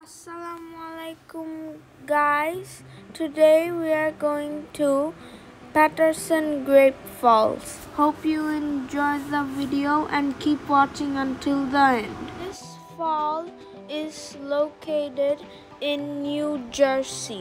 Assalamualaikum guys. Today we are going to Paterson Grape Falls. Hope you enjoy the video and keep watching until the end. This fall is located in New Jersey.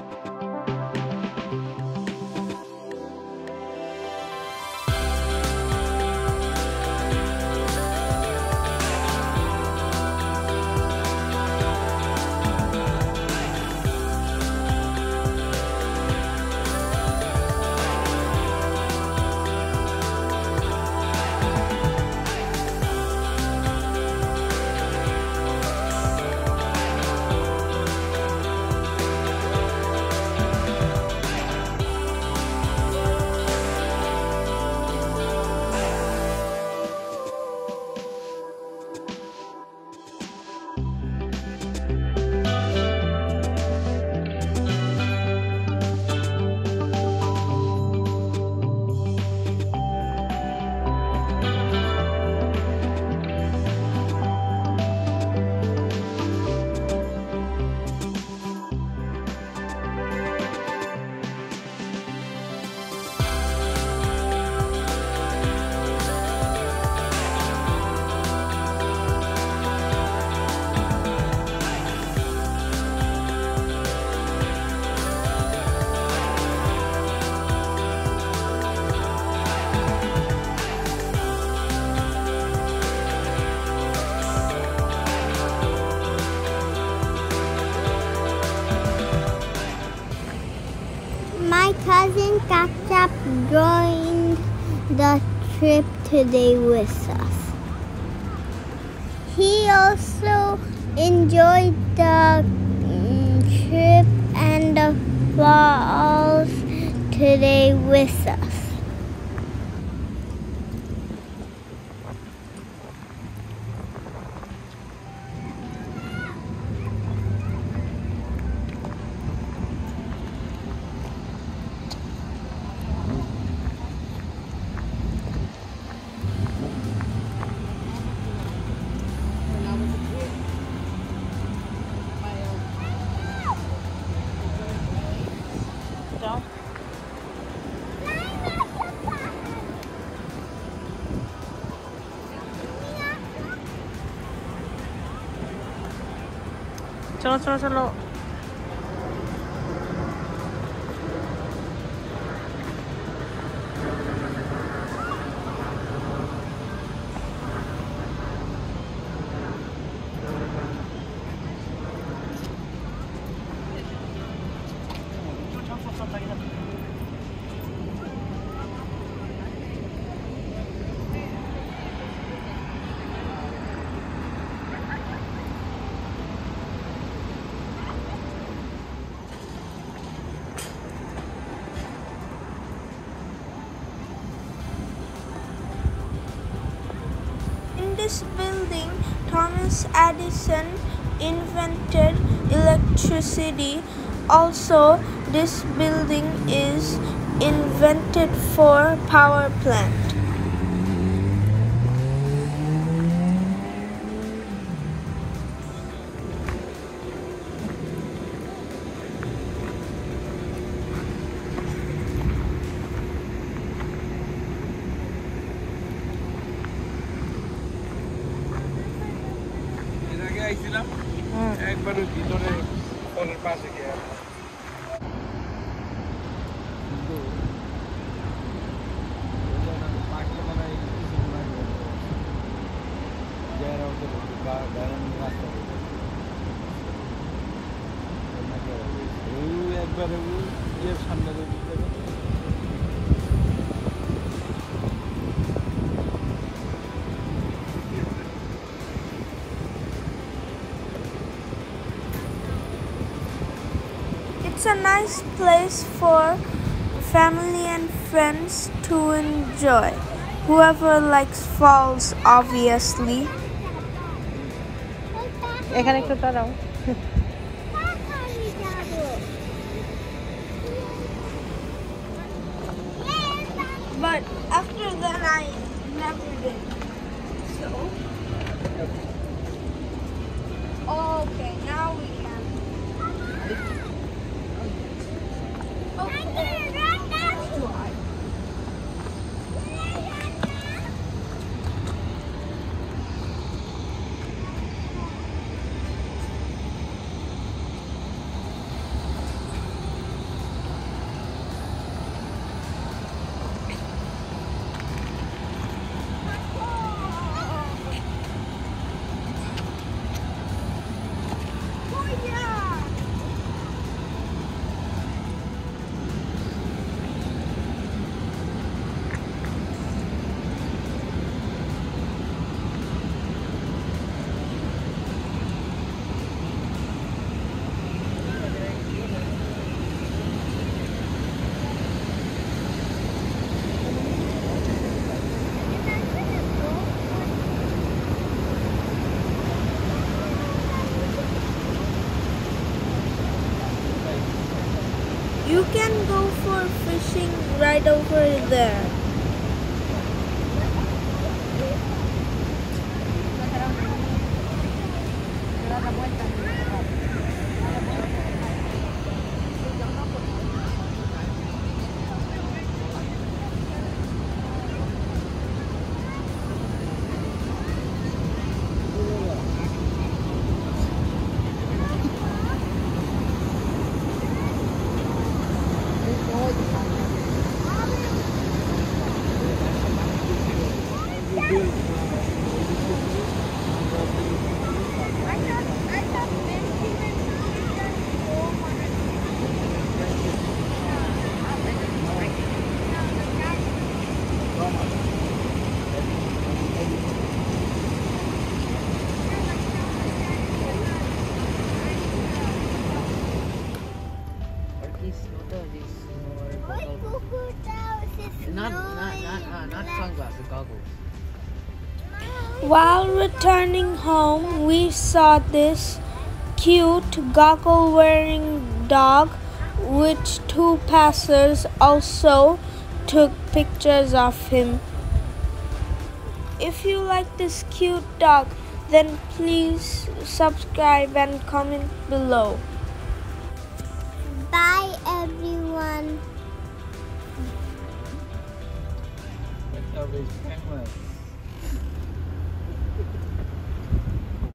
My cousin Kakchap joined the trip today with us. He also enjoyed the trip and the falls today with us. Chalo. In this building, Thomas Edison invented electricity. Also, this building is invented for power plant. একবারে ভিতরে কলের পাশে গিয়ে একবারে সামনে It's a nice place for family and friends to enjoy. Whoever likes falls, obviously. এখানে একটু দাঁড়াও। But after that I never did. So okay, now we You can go for fishing right over there. Not sunglasses, goggles. While returning home, we saw this cute goggle-wearing dog, which two passers also took pictures of him. If you like this cute dog, then please subscribe and comment below. Bye, everyone. Look at these penguins.